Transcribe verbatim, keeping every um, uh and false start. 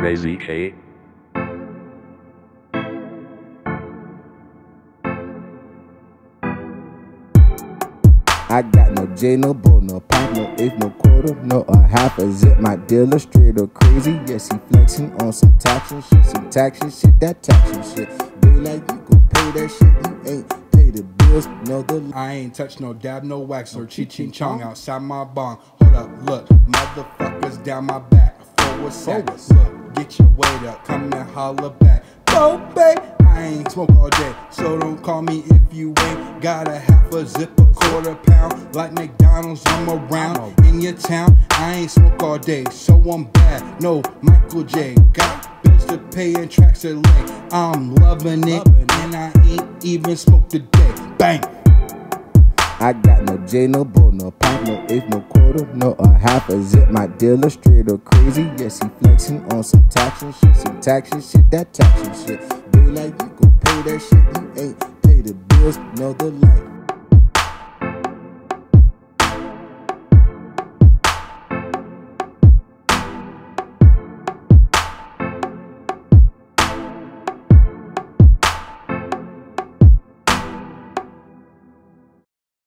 Crazy K. I got no J, no bow, no pop, no eighth, no quarter, no a half a zip. My dealer straight or crazy. Yes, he flexing on some taxing shit, some taxing shit, that taxing shit. Be like you gon' pay that shit, you ain't pay the bills, no the. I ain't touch no dab, no wax, or chi ching chong outside my bong. Hold up, look, motherfuckers down my back, forward sack. Look, get your weight up, come and holler back. Go, babe. I ain't smoke all day, so don't call me if you ain't got a half a zip, a quarter pound. Like McDonald's, I'm around in your town. I ain't smoke all day, so I'm bad. No Michael J. Got bills to pay and tracks to lay. I'm loving it, and I ain't even smoked today. Bang! I got no J, no bow, no pop, no eighth, no quarter, no a half a zip. My dealer straight or crazy. Yes, he flexing on some taxing shit, some taxing shit, that taxing shit. Be like you gon' pay that shit, you ain't pay the bills, no the light.